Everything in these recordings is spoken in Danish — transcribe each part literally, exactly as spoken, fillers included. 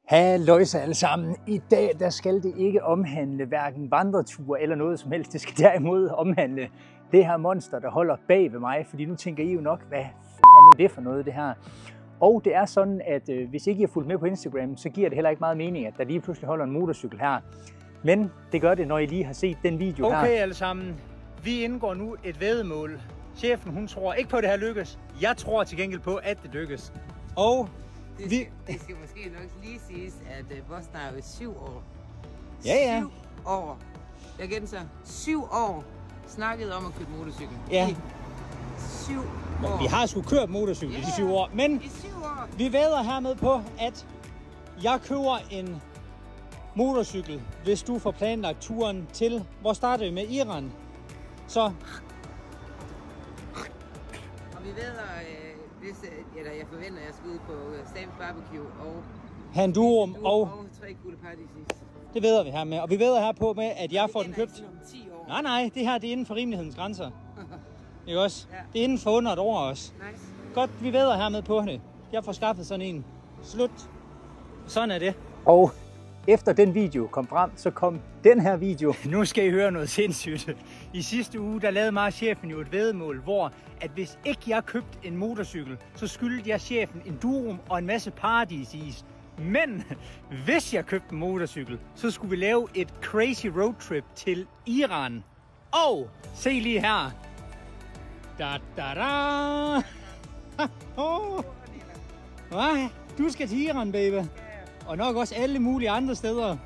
Halløjsa alle sammen. I dag der skal det ikke omhandle hverken vandreture eller noget som helst. Det skal derimod omhandle det her monster, der holder bag ved mig. Fordi nu tænker I jo nok, hvad f*** er nu det for noget det her? Og det er sådan, at øh, hvis ikke I har fulgt med på Instagram, så giver det heller ikke meget mening, at der lige pludselig holder en motorcykel her. Men det gør det, når I lige har set den video okay, her. Okay alle sammen, vi indgår nu et væddemål. Chefen hun tror ikke på, at det her lykkes. Jeg tror til gengæld på, at det lykkes. Og Det, vi... det skal måske nok lige siges, at uh, Boston er jo syv år. Ja, ja. Syv år. Jeg gentager, syv år snakket om at købe motorcykel. Ja. I syv år. Vi har sgu kørt motorcykel Ja, i syv år, men i syv år. vi vædder hermed på, at jeg køber en motorcykel, hvis du får planlagt turen til, hvor starter vi med Iran. Så Og vi ved, øh, hvis, øh, eller jeg forventer, at jeg skal ud på øh, Sam's Barbecue og Handurum og, og tre gule paradisis. det vædder vi her med. Og vi vædder her på med, at jeg får den Det er købt. ikke om ti år. Nej, nej, det her det er inden for rimelighedens grænser. Ikke også? Ja. Det er inden for under et år også. Nice. Godt, vi vædder hermed på det. Jeg får skaffet sådan en. Slut. Sådan er det. Og efter den video kom frem, så kom den her video. Nu skal I høre noget sindssygt. I sidste uge, der lavede mig og chefen jo et væddemål, hvor at hvis ikke jeg købte en motorcykel, så skyldte jeg chefen en Durum og en masse paradisis. Men hvis jeg købte en motorcykel, så skulle vi lave et crazy roadtrip til Iran. Og se lige her. Da da da. Oh. Nej, du skal til Iran, baby. Og nok også alle mulige andre steder.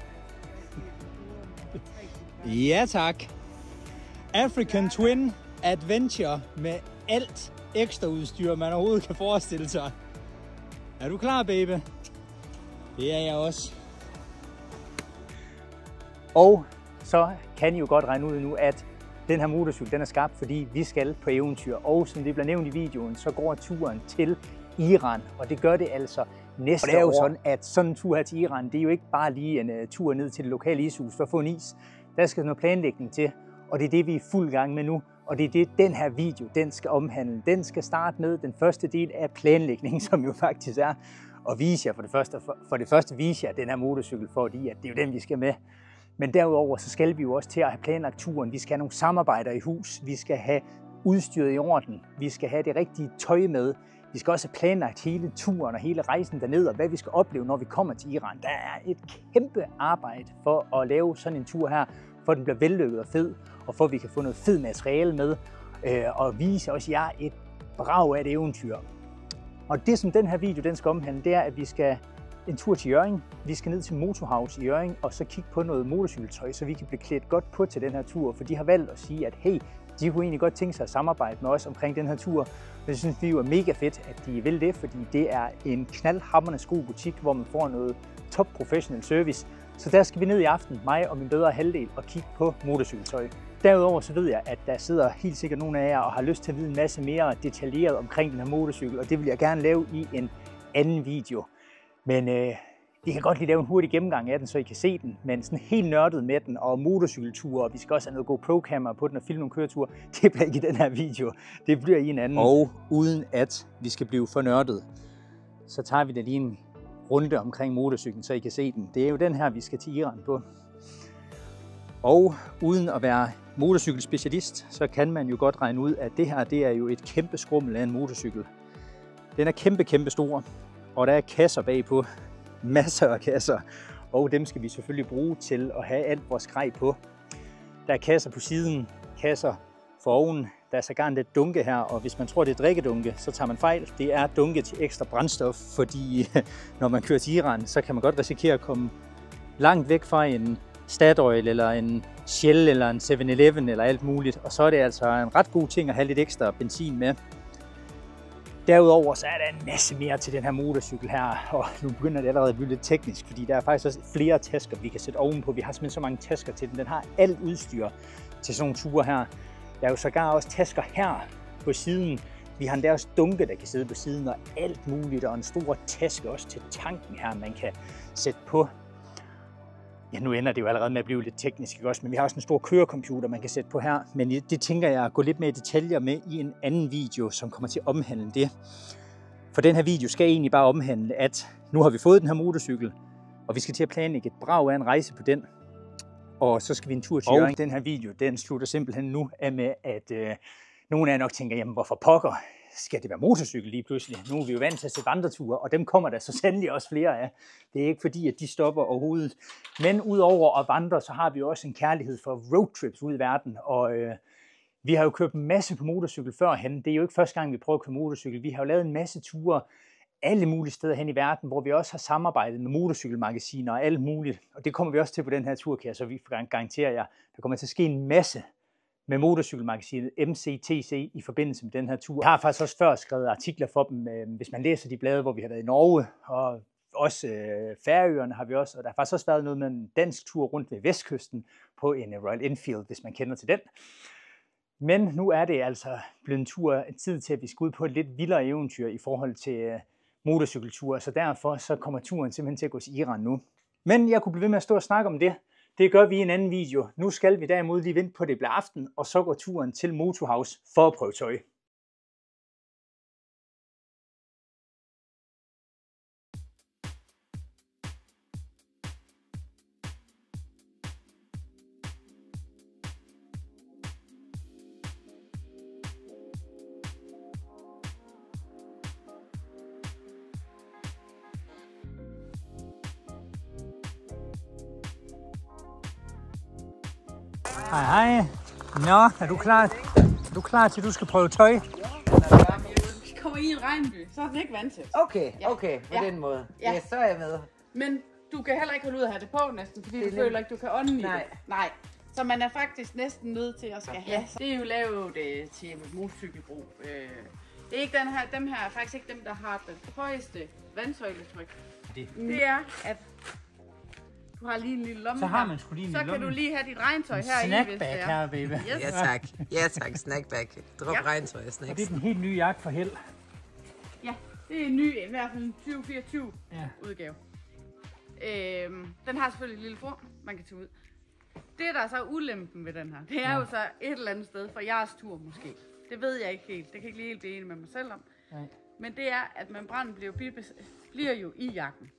Ja tak. African Twin Adventure med alt ekstra udstyr, man overhovedet kan forestille sig. Er du klar, baby? Det er jeg også. Og så kan I jo godt regne ud nu, at den her motorcykel den er skabt, fordi vi skal på eventyr. Og som det bliver nævnt i videoen, så går turen til Iran. Og det gør det altså næste år. Og det er jo sådan, at sådan en tur her til Iran, det er jo ikke bare lige en uh, tur ned til det lokale ishus for at få en is. Der skal noget planlægning til, og det er det, vi er fuld gang med nu. Og det er det, den her video, den skal omhandle. Den skal starte med den første del af planlægningen, som jo faktisk er at vise jer for det første, for, for det første vise jer den her motorcykel, fordi at det er jo den, vi skal med. Men derudover så skal vi jo også til at have planlagt turen. Vi skal have nogle samarbejder i hus. Vi skal have udstyret i orden. Vi skal have det rigtige tøj med. Vi skal også have planlagt hele turen og hele rejsen derned, og hvad vi skal opleve, når vi kommer til Iran. Der er et kæmpe arbejde for at lave sådan en tur her, for at den bliver vellykket og fed, og for at vi kan få noget fed materiale med, øh, og vise også jer et brag af et eventyr. Og det, som den her video den skal omhandle, det er, at vi skal en tur til Hjørring. Vi skal ned til Motorhouse i Hjørring, og så kigge på noget motorcykeltøj, så vi kan blive klædt godt på til den her tur, for de har valgt at sige, at hey, de kunne egentlig godt tænke sig at samarbejde med os omkring den her tur. Men det synes vi jo er mega fedt, at de vil det, fordi det er en knaldhamrende god butik, hvor man får noget top professional service. Så der skal vi ned i aften, mig og min bedre halvdel, og kigge på motorcykeltøj. Derudover så ved jeg, at der sidder helt sikkert nogle af jer og har lyst til at vide en masse mere detaljeret omkring den her motorcykel, og det vil jeg gerne lave i en anden video. Men øh, vi kan godt lige lave en hurtig gennemgang af den, så I kan se den, men sådan helt nørdet med den, og motorcykelture, og vi skal også have noget GoPro-kamera på den og filme nogle køreture. Det bliver ikke i den her video, det bliver i en anden. Og uden at vi skal blive for nørdet, så tager vi da lige en runde omkring motorcyklen, så I kan se den. Det er jo den her, vi skal til Iran på. Og uden at være motorcykelspecialist, så kan man jo godt regne ud, at det her det er jo et kæmpe skrummel af en motorcykel. Den er kæmpe, kæmpe stor, og der er kasser bagpå. Masser af kasser, og dem skal vi selvfølgelig bruge til at have alt vores grej på. Der er kasser på siden, kasser for oven. Der er sågar en lidt dunke her, og hvis man tror, det er drikkedunke, så tager man fejl. Det er dunke til ekstra brændstof, fordi når man kører til Iran, så kan man godt risikere at komme langt væk fra en Statoil eller en Shell eller en seven eleven eller alt muligt. Og så er det altså en ret god ting at have lidt ekstra benzin med. Derudover så er der en masse mere til den her motorcykel her, og nu begynder det allerede at blive lidt teknisk, fordi der er faktisk også flere tasker, vi kan sætte ovenpå. Vi har simpelthen så mange tasker til den. Den har alt udstyr til sådan nogle ture her. Der er jo sågar også tasker her på siden. Vi har endda også dunke, der kan sidde på siden, og alt muligt, og en stor taske også til tanken her, man kan sætte på. Ja, nu ender det jo allerede med at blive lidt teknisk, ikke også? Men vi har også en stor kørecomputer, man kan sætte på her. Men det tænker jeg at gå lidt mere i detaljer med i en anden video, som kommer til at omhandle det. For den her video skal egentlig bare omhandle, at nu har vi fået den her motorcykel. Og vi skal til at planlægge et brag af en rejse på den. Og så skal vi en tur til Hjørring. Den her video, den slutter simpelthen nu af med, at øh, nogle af jer nok tænker, jamen hvorfor pokker skal det være motorcykel lige pludselig? Nu er vi jo vant til at se vandreture, og dem kommer der så sandelig også flere af. Det er ikke fordi, at de stopper overhovedet. Men udover at vandre, så har vi jo også en kærlighed for roadtrips ud i verden. Og øh, vi har jo kørt en masse på motorcykel førhen. Det er jo ikke første gang, vi prøver at køre motorcykel. Vi har jo lavet en masse ture alle mulige steder hen i verden, hvor vi også har samarbejdet med motorcykelmagasiner og alt muligt. Og det kommer vi også til på den her tur, kan jeg så vi garantere jer. Der kommer til at ske en masse med motorcykelmagasinet M C T C i forbindelse med den her tur. Jeg har faktisk også før skrevet artikler for dem, hvis man læser de blade, hvor vi har været i Norge, og også øh, Færøerne har vi også, og der har faktisk også været noget med en dansk tur rundt ved Vestkysten på en Royal Enfield, hvis man kender til den. Men nu er det altså blevet en tur, en tid til, at vi skal ud på et lidt vildere eventyr i forhold til øh, motorcykelture, så derfor så kommer turen simpelthen til at gå til Iran nu. Men jeg kunne blive ved med at stå og snakke om det. Det gør vi i en anden video. Nu skal vi derimod lige vente på, det bliver aften, og så går turen til Motorhouse for at prøve tøj. Hej hej. Nå, er du klar? Er du klar til, at du skal prøve tøj? Vi kommer i en regnby, så er den ikke vant til. Okay, okay, på Ja. den måde. Ja. Ja, så er jeg med. Men du kan heller ikke holde ud at have det på næsten, fordi Det du er føler ikke, du kan ånde i Nej. det. Nej. Så man er faktisk næsten nødt til at skal have. Det er jo lavet øh, til motorcykelbrug. Øh, det er ikke den her, dem her er faktisk ikke dem, der har det højeste vandsøjletryk. Det. Det er, at du har lige en lille lomme Så har her. man sgu lige en Så lille kan lomme. du lige have dit regntøj her i, hvis Snackbag det er. her, baby. Yes. Ja tak. Ja tak, snackback. Drop Ja. regntøj og Og snacks. det er den helt nye jakke for held. Ja, det er en ny, i hvert fald en tyve fireogtyve Ja. udgave. Øhm, den har selvfølgelig et lille form, man kan tage ud. Det, der er så ulempen ved den her, det er Ja. jo så et eller andet sted for jeres tur måske. Det ved jeg ikke helt. Det kan jeg ikke lige helt blive enig med mig selv om. Nej. Men det er, at membranen bliver, bliver jo i jakken.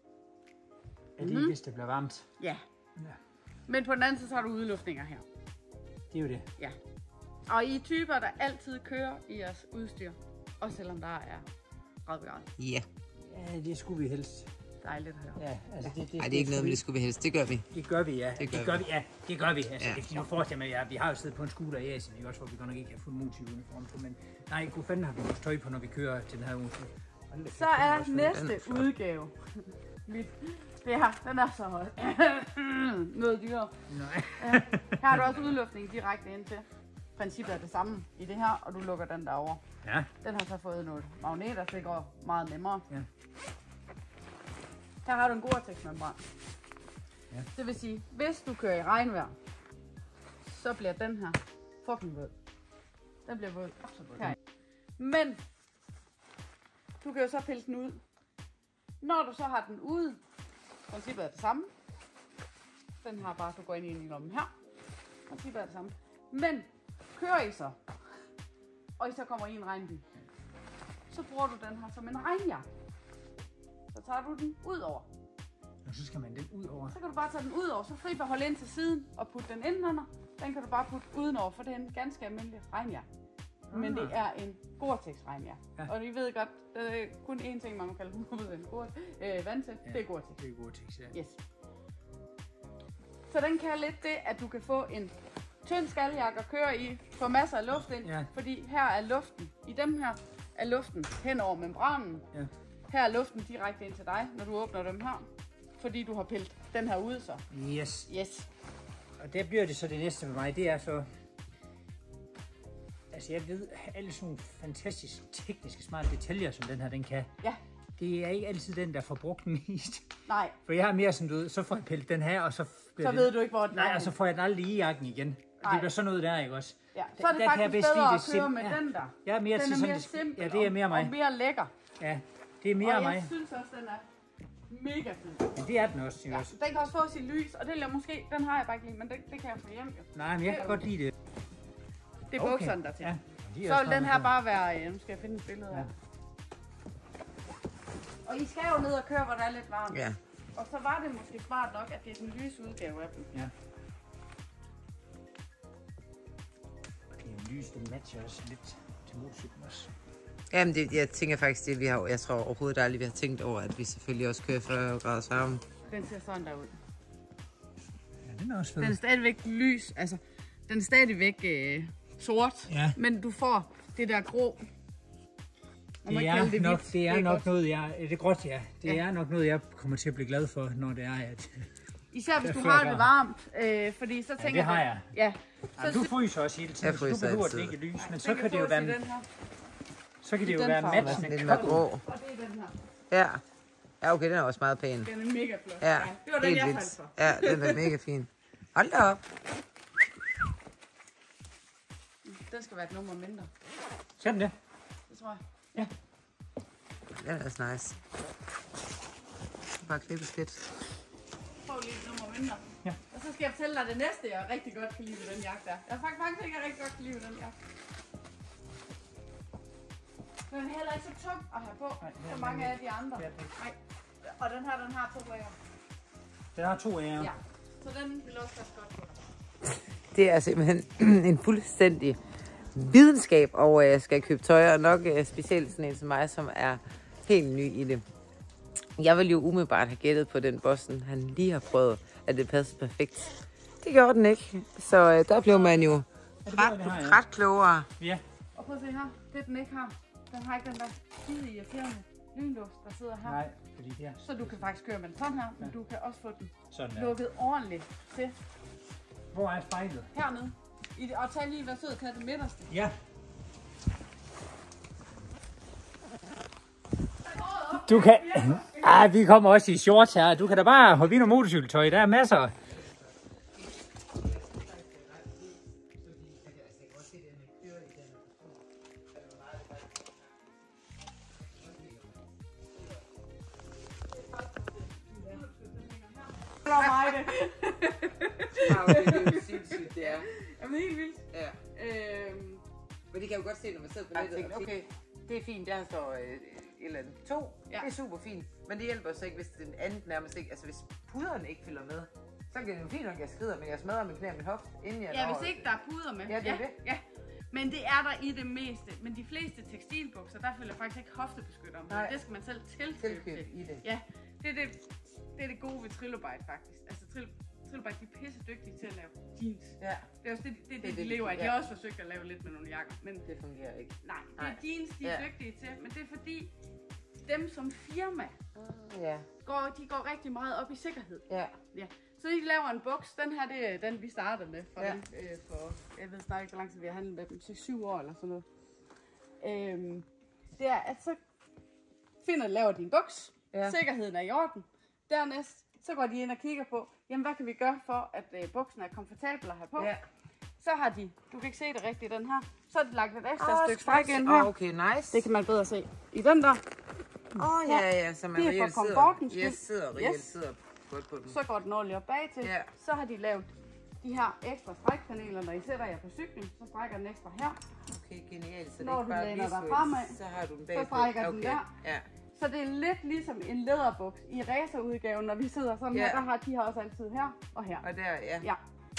Er det, mm-hmm. hvis det bliver varmt? Ja. Ja. Men på den anden side, så har du udluftninger her. Det er jo det. Ja. Og I er typer, der altid kører i jeres udstyr. Også selvom der er tredive grader. Ja. Ja, det skulle vi helst. Dejligt at høre. Ja, altså det, det, Ej, det er ikke noget, vi det skulle vi helst. Det gør vi. Det gør vi, ja. Det gør det gør vi. vi. Ja, det gør vi. Altså, Ja. det, nu forestiller mig, ja, vi har jo siddet på en scooter i Asien, ikke også, hvor vi godt nok ikke har fuld motorcykeluniform på, men nej, god fanden har vi vores tøj på, når vi kører til den her uge. Så er næste udgave. Mit. Det her, den er så noget dyrere. Nej. Ja. Her har du også udluftning direkte ind til. Princippet er det samme i det her, og du lukker den derovre. Ja. Den har så fået nogle magneter, så det går meget nemmere. Ja. Her har du en Gore-Tex-membran. Ja. Det vil sige, hvis du kører i regnvejr, så bliver den her fucking våd. Den bliver våd. Absolut. Okay. Men du kan jo så pille den ud. Når du så har den ude, princippet er det samme. Den har bare, du går ind i en lomme her. Princippet er det samme. Men kører I så, og I så kommer i en regnby, så bruger du den her som en regnjakke. Så tager du den ud over. Og så skal man den ud over. Så kan du bare tage den ud over, så fri for at holde ind til siden og putte den indenunder. Den kan du bare putte udenover, for det er en ganske almindelig regnjakke. Men det er en Gore-Tex regnjakke. Ja. Og I ved godt, der er kun én ting, man må kalde den en øh, vand til. Ja. Det er Gore-Tex. Det er Gore-Tex, ja. Yes. Så den kan lidt det, at du kan få en tynd skaljakke at køre i, få masser af luft ind, Ja. fordi her er luften, i dem her er luften hen over membranen. Ja. Her er luften direkte ind til dig, når du åbner dem her, fordi du har pillet den her ud så. Yes. Yes. Og der bliver det så det næste med mig, det er så... Altså jeg ved, alle sådan nogle fantastisk tekniske smarte detaljer, som den her, den kan. Ja. Det er ikke altid den, der får brugt mest. Nej, For jeg har mere sådan, du ved, så får jeg pillet den her, og så... så ved du ikke, hvor den Nej, er. og så får jeg den aldrig i jakken igen. Og Nej. det bliver sådan noget der, ikke også? Ja, så er det Der kan jeg faktisk bedst lide bedre det at køre sim- med ja. den der. Jeg er mere Den til er sådan, mere det- simpel ja, det er mere og, mig. og mere lækker. Ja, det er mere og mig. jeg synes også, den er mega fin. Men det er den også, ikke Ja, også? den kan også få sit lys, og det vil jeg måske, den har jeg bare ikke lige, men det, det kan jeg få hjem jo. Nej, men jeg kan godt lide det. Det er bukserne der til. Ja. De er Så også vil den meget her gode. bare være, øh, nu skal jeg finde et billede af. Ja. Og I skal jo ned og køre, hvor der er lidt varmt. Ja. Og så var det måske smart nok, at det er den lyse udgave af dem. Ja. Det er lys, det matcher også lidt til motorcyklen også. Jamen, det, jeg tænker faktisk, det vi har, jeg tror overhovedet aldrig, vi har tænkt over, at vi selvfølgelig også kører fyrre graders varme. Den ser sådan der ud. Ja, den er også fed. Den er stadigvæk lys, altså den er stadigvæk øh, sort, Ja. men du får det der grå. Det er, det nok, hvidt. det er Det er nok godt. noget, jeg, det er gråt, ja. Det Ja. er nok noget, jeg kommer til at blive glad for, når det er, at... Især hvis Det er du fyrre har det varmt, øh, fordi så Ja, tænker det har jeg. Ja. Ja, du fryser også hele tiden, Jeg så du fryser behøver altid. det ikke lys, men Den så kan det jo fås i være, den her, så kan det jo den være farve. matchende Lidt med koldt. grå. og det er den her. Ja. Ja, okay, den er også meget pæn. Den er mega flot. Ja, Det var den, helt jeg vildt. faldt for. Ja, den er mega fin. Hold da op. Den skal være et nummer mindre. Skal den det? Det tror jeg. Den er også nice. Bare klippe skidt. Prøv lige et nummer mindre. Ja. Og så skal jeg fortælle dig det næste, jeg rigtig godt kan lide ved den jakke der. Jeg har faktisk faktisk ikke, jeg rigtig godt kan lide ved den jakke. Den er heller ikke så tung at have på, Nej, det er som den mange ikke. af de andre. Det er den ikke. Nej. Og den her, den har to rækker. Den har to ærer. Ja. Så den vil også passe godt på dig. Det er simpelthen en fuldstændig videnskab, og jeg skal købe tøj, og nok øh, specielt sådan en som mig, som er helt ny i det. Jeg ville jo umiddelbart have gættet på den Boston, han lige har prøvet, at det passede perfekt. Det gjorde den ikke, så øh, der blev man jo ret, det har jeg. ret klogere. Ja. Og prøv at se her. Det den ikke har. Den har ikke den der skide irriterende lynlås, der sidder her. Nej, fordi det er Så du kan faktisk køre med den sådan her, men du kan også få den sådan der. lukket ordentligt til Hvor er spejlet? hernede. I det, og tag lige, hvad sød kan det midterste. Ja. Du kan... Ah, vi kommer også i shorts her. Du kan da bare hoppe ind og motorcykeltøj. Der er masser. Det er. Jamen helt vildt. Ja. Øhm, Men det kan jo godt se, når man sidder på Jeg nettet. tænkte, okay, det er fint, der står øh, et eller andet to. Ja. Ja. Det er super fint. Men det hjælper så ikke, hvis den anden nærmest ikke, altså hvis puderen ikke følger med. Så kan det jo fint nok, at jeg skrider, men jeg smadrer min knæ og min hofte, inden jeg ja, når- hvis ikke der er puder med. Ja, det er det. Ja. Men det er der i det meste. Men de fleste tekstilbukser, der følger faktisk ikke hoftebeskytter med. Nej. Det skal man selv tilkøbe tilkøb til. i det. Ja, det er det, det er det gode ved Trilobite faktisk. Altså Trill- Trilobite, de er pisse dygtige til at lave jeans. Ja, Det er også det, det, det, det, det, de de- lever af. De ja. har også forsøgt at lave lidt med nogle jakker. Men det fungerer ikke. nej, det er Nej. jeans, de er Ja. dygtige til. Men det er fordi, dem som firma, Ja, går, de går rigtig meget op i sikkerhed. ja. Ja. Så de laver en buks. Den her, det er den, vi startede med. For, Ja. den, øh, for jeg ved snart ikke, hvor lang tid vi har handlet med dem. seks syv år eller sådan noget. Øhm, det er, at så finder laver de en buks. Ja. Sikkerheden er i orden. Dernæst, så går de ind og kigger på, jamen hvad kan vi gøre for, at øh, buksen er komfortabel at have på. Ja. Så har de, du kan ikke se det rigtigt, den her. Så har de lagt et ekstra Åh, stykke stræk ind her. Åh, okay, nice. Det kan man bedre se. I den der, Åh, oh, ja, ja, så man Det er for reelt sidder, komfortens yes, skyld. sidder reelt Yes. sidder godt på den. så går den ordentligt op bag til. Ja. Så har de lavet de her ekstra strækpaneler, når I sætter jer på cyklen, så strækker den ekstra her. Okay, genialt. Så det Når er du ikke bare læner dig visuelt, fremad, så har du den så bagpå. strækker den okay. der. Ja. Så det er lidt ligesom en læderbuks i racerudgaven, når vi sidder sådan Ja. her. Der har de her også altid her og her. Og der, ja. Ja.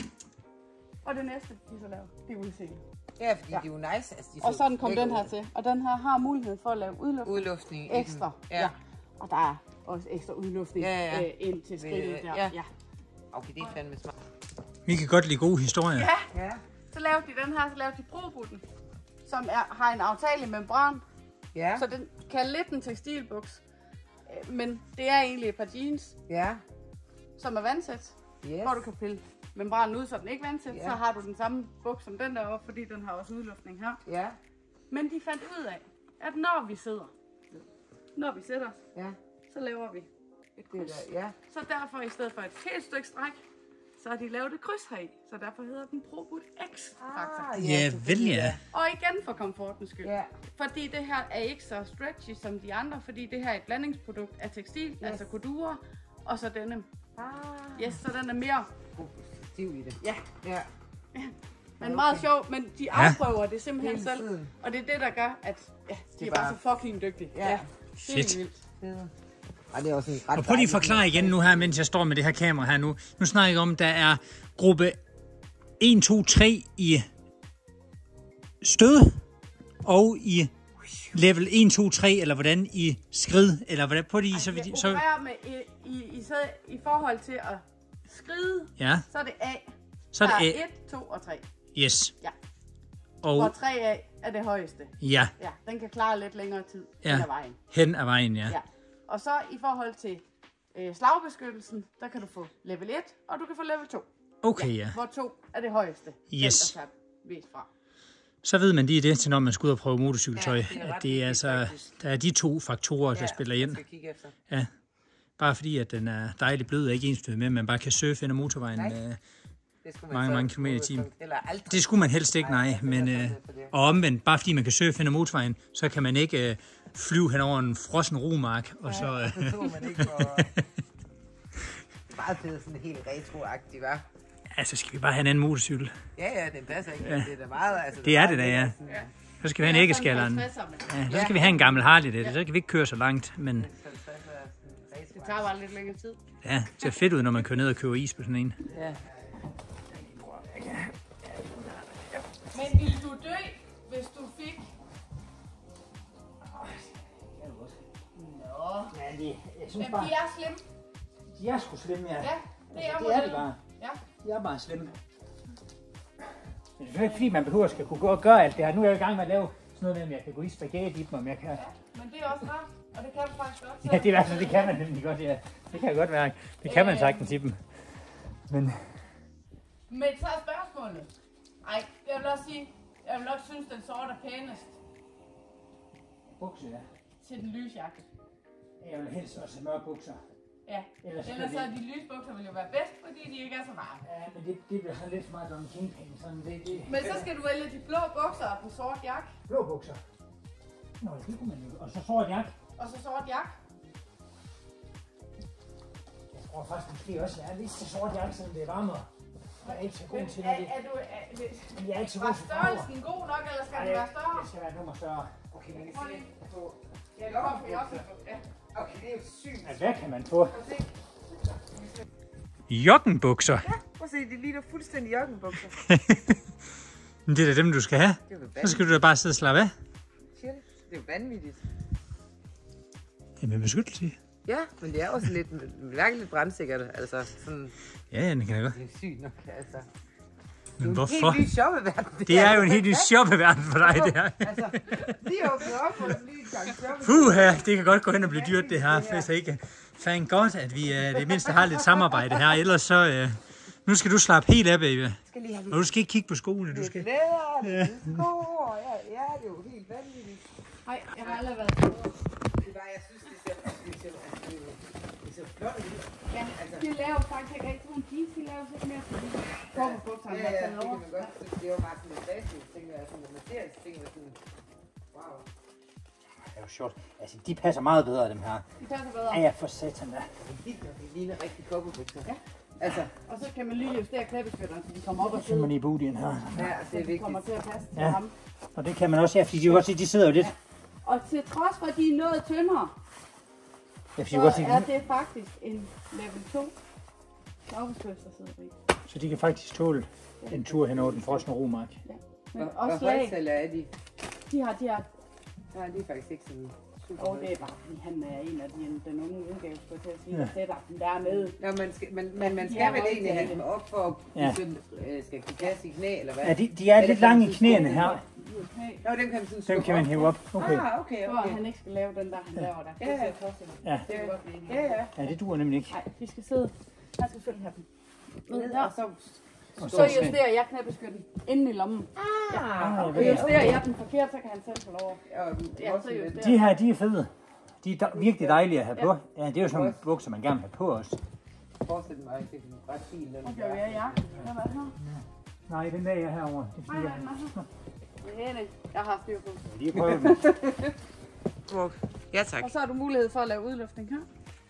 Og det næste, de så laver, det er udseende. Ja, fordi Ja. de er jo nice. Altså, de Og så sådan kom lækre den her ud. til. Og den her har mulighed for at lave udluftning Udluftning. i den. ekstra. Ja. Og der er også ekstra udluftning Ja, ja. øh, ind til skridtet der. ja. ja. Okay, det er fandme smart. Vi kan godt lide gode historier. Ja. Ja. Så lavede de den her, så lavede de Probutten, som er, har en aftagelig membran. Ja. Så den kan lidt en tekstilbuks. Øh, Men det er egentlig et par jeans, Ja. som er vandtæt. Yes. Hvor du kan pille membranen ud, så den ikke er vandtæt. Ja. Så har du den samme buks som den deroppe, fordi den har også udluftning her. Ja. Men de fandt ud af, at når vi sidder, når vi sætter os, Ja. så laver vi et Det er kryds. der. Ja. Så derfor i stedet for et helt stykke stræk, så har de lavet et kryds heri. Så derfor hedder den Probut X faktor. Ah, Ja, vel ja. Og igen for komfortens skyld. Ja. Fordi det her er ikke så stretchy som de andre, fordi det her er et blandingsprodukt af tekstil, yes. altså Cordura, og så denne. Ah. Yes, så den er mere, Stiv i det. ja, Ja. men okay. meget sjov, men de afprøver det simpelthen Hele selv. tiden. Og det er det, der gør, at ja, de Det er er bare bare- så fucking dygtige. Ja. Helt Shit. vildt. Fede. Og det er også en ret Og prøv lige at forklare igen nu her, mens jeg står med det her kamera her nu. Nu snakker jeg om, der er gruppe et, to, tre i stød, og i level et, to, tre, eller hvordan i skrid, eller hvordan på de... Ej, så, jeg så, opererer med i, i, i, så, i forhold til at skride, ja, så er det A. så er det Der A. et, to og tre. Yes. Ja. Og Hvor tre A er det højeste. ja, Ja, den kan klare lidt længere tid Ja. hen ad vejen. hen ad vejen, ja. Ja. Og så i forhold til øh, slagbeskyttelsen, der kan du få level et, og du kan få level to. Okay, ja. Hvor to er det højeste. Yes. Den, der tager vist fra. Så ved man lige det til, når man skal ud og prøve motorcykeltøj. Ja, det er ret at det er vigtigt, altså, faktisk. der er de to faktorer, der Ja, spiller man ind. skal kigge efter. Ja. Bare fordi, at den er dejligt blød og ikke ensstødet med, at man bare kan surfe ind ad motorvejen Nej. med Det skulle man mange, så mange kilometer i på timen. udgangspunkt- Eller aldrig. Det skulle man helst ikke, nej. Nej, Men, det er øh, sådan lidt for det. og omvendt, bare fordi man kan surfe ind ad motorvejen, så kan man ikke øh, flyve hen over en frossen romark. Og så, øh, Så tror man ikke, hvor... Det er meget fedt, sådan helt retro-agtigt, hva'? altså, skal vi bare have en anden motorcykel? Ja, ja, det passer ikke. Ja. Det er da meget... Altså, Det er meget det da, ja. sådan- Så skal vi have en æggeskalleren. Ja, så skal vi have en gammel Harley, det. Så kan vi ikke køre så langt, men halvtreds er sådan retro- Det tager bare lidt længere tid. ja, det ser fedt ud, når man kører ned og køber is på sådan en. Ja. Men ville du dø, hvis du fik... Nå. Ja, det, jeg synes Men bare, de er slemme. de er sgu slemme, ja. Ja, det er, Altså, det er det bare. Ja. De er bare slemme. Men det er jo ikke fordi, man behøver at skal kunne gå og gøre alt det her. Nu er jeg i gang med at lave sådan noget med, om jeg kan gå i spaghetti i dem, om jeg kan... Men det er også rart, og det kan du faktisk godt. Ja, det er altså, det kan man nemlig godt, ja. Det kan godt være. Det kan man sagtens i dem. Men Men så er spørgsmålet. Ej, jeg vil også sige, jeg vil også synes, den sorte er pænest bukser, ja. til den lyse jakke. Jeg vil helst også have mørke bukser. Ja, Ellers, ellers så er de lyse bukser vil jo være bedst, fordi de ikke er så varme. Ja, men det, det bliver sådan lidt smart om kingpin. Sådan det, det. Men så skal du vælge de blå bukser og den sorte jakke. Blå bukser. Nå, det kunne man jo. Og så sort jakke. Og så sort jakke. Jeg tror faktisk måske også, at jeg er lidt til sort jakke, selvom det er varmere. Jeg er ikke så god Men til er, det. er du, er, Men jeg er ikke så var god til farver. størrelsen god nok, eller skal Nej, den være større? det skal være nummer større. Okay, man kan Prøv se lige. på... Ja, det kommer vi også. Ja. Okay, det er jo sygt. Ja, hvad kan man få? Prøv at se. Joggenbukser. Prøv at se, de ligner fuldstændig joggenbukser. Men det er da dem, du skal have. Det er jo Så skal du da bare sidde og slappe af. Chill. Det er jo vanvittigt. Ja, med beskyttelse. Ja, men det er også lidt, virkelig lidt brandsikkert. Altså, sådan, Ja, ja, det kan jeg godt. det er sygt nok, altså. Men Det er hvorfor? en helt ny shoppeverden. Det er jo en helt ny shoppeverden for dig, det her. Altså, lige åbnet op for en ny gang shoppe. Puha, det kan godt gå hen og blive dyrt, det her. Hvis jeg ikke fandt godt, at vi uh, det mindste har lidt samarbejde her. Ellers så... Uh, nu skal du slappe helt af, baby. Skal lige have Og du skal ikke kigge på skoene. Du lidt skal... læder, lidt sko, og ja, ja, det er jo helt vanvittigt. Nej, jeg har aldrig været så. Det er bare, jeg synes, det ser, det ser, altså, det er jo- det ser flot ud. Ja, de laver faktisk ikke rigtig nogle jeans, de laver lidt mere fordi korperbukserne Ja, har ja, taget det over. kan man godt synes. Det er jo bare sådan lidt basic, tænker jeg, sådan, når man ser det, tænker jeg sådan, wow. Det er jo sjovt. Altså, de passer meget bedre, dem her. De passer bedre. Ja, ja, for satan da. Det ligner, det ligner rigtig kobberbukser. Ja. Altså, Og så kan man lige justere knæbeskytteren, så de kommer op og Så sidder. man i bootien her. ja, det Så er de vigtigt. kommer til at passe til Ja. ham. Og det kan man også, ja, fordi de, kan godt se, de sidder jo lidt. Og til trods for, at de er noget tyndere, Ja, fordi så de, godt se, er det faktisk en level to slagbeskyttelse, der sidder i. så de kan faktisk tåle en tur hen over den frosne romark. Ja. Hvor, Men hvor også slag, højtaler er de? de har, de har, Nej, det er faktisk ikke sådan super og det er bare, fordi han er en af de, den unge udgave, skulle jeg til at sige, Ja. der sætter den dernede. Nå, man skal, man, man, man De skal er vel egentlig have højtaler. dem op for at Ja. kunne øh, skal kunne kaste i knæ, eller hvad? Ja, de, de er Eller lidt kan man lange i sådan knæene skubbe her. Okay. Nå, dem kan man sådan Dem skubbe kan man hæve op. Okay. Ah, okay, For at okay. han ikke skal lave den der, han laver der. Ja, Det ja. ser tosset ud. Ja. Det er godt blive. Ja, ja. Ja, det duer nemlig ikke. Nej, de skal sidde. Han skal selvfølgelig have dem. Ned Ned, her. og så... Og Så justerer jeg knæbeskytten inden i lommen. Ah, jeg Og ved. justerer jeg den forkert, så kan han selv få lov. Og, Ja, så justerer De her, de er fede. De er da- virkelig dejlige at have på. Ja, det er jo sådan nogle bukser, man gerne vil have på også. Forestil mig, at det er en ret fin. Den Okay, ja, ja. Hvad var det her? Nej, den der er herovre. Det er Nej, fordi, nej, jeg... nej. Det er det. Jeg har styr på. Ja, lige prøve den. Smuk. Ja, tak. Og så har du mulighed for at lave udluftning her.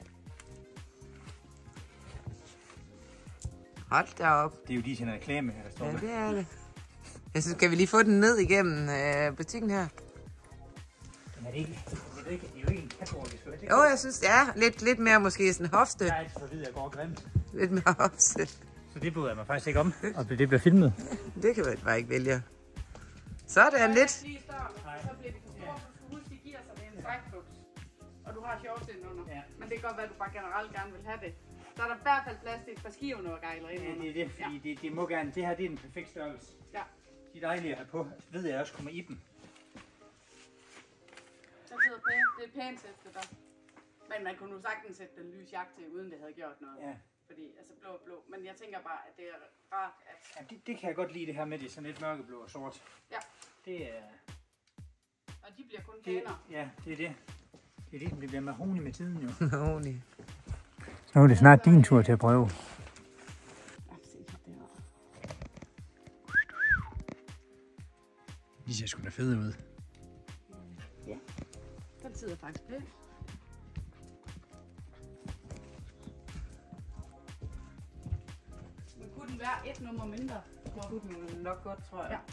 Hold da op. Det er jo lige sådan en reklame, her, der står Ja, der. det er det. Jeg synes, skal vi lige få den ned igennem øh, butikken her? Men er det ikke, er det ikke, det er jo ikke en catwalk, skal det? Jo, jeg synes, ja, lidt, lidt mere måske sådan hofte. Jeg er altid for vidt, jeg går grimt. Lidt mere hofte. Så det bryder jeg mig faktisk ikke om, og det bliver filmet. Det kan man bare ikke vælge. Så er det lidt. Lige i starten, så bliver det for stort. Du skal huske, de giver sig, det er en strækbuks. Og du har shorts indenunder. Ja. Men det kan godt være, at du bare generelt gerne vil have det. Så er der i hvert fald plads til et par skivnårgejler indenunder. Ja, det er det, fordi ja. det, det må gerne. Det her det er en perfekt størrelse. Ja. De er dejlige at have på. Ved jeg også kommer i dem. Så sidder pænt. Det er pænt sæt det der. Men man kunne nu sagtens sætte den lys jakke til, uden det havde gjort noget. Ja. Fordi, altså blå og blå. Men jeg tænker bare, at det er rart, at... Ja, det, det kan jeg godt lide, det her med det sådan lidt mørkeblå og sort. Ja. Det er... Og de bliver kun Det, pænere. ja, det er det. Det er det, det bliver mahoni med tiden jo. Mahoni. Nu er det snart din tur til at prøve. De ser sgu da fede ud. Ja, den sidder faktisk pænt. Men kunne den være et nummer mindre? Det kunne den nok godt, tror jeg. Ja.